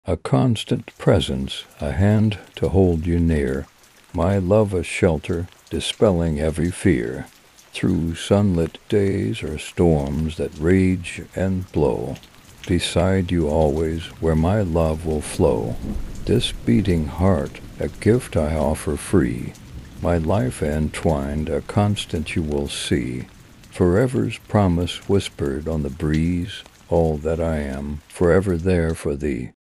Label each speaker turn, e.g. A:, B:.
A: A constant presence, a hand to hold you near, my love a shelter, dispelling every fear. Through sunlit days or storms that rage and blow, beside you always where my love will flow. This beating heart, a gift I offer free, my life entwined, a constant you will see. Forever's promise whispered on the breeze, all that I am, forever there for thee.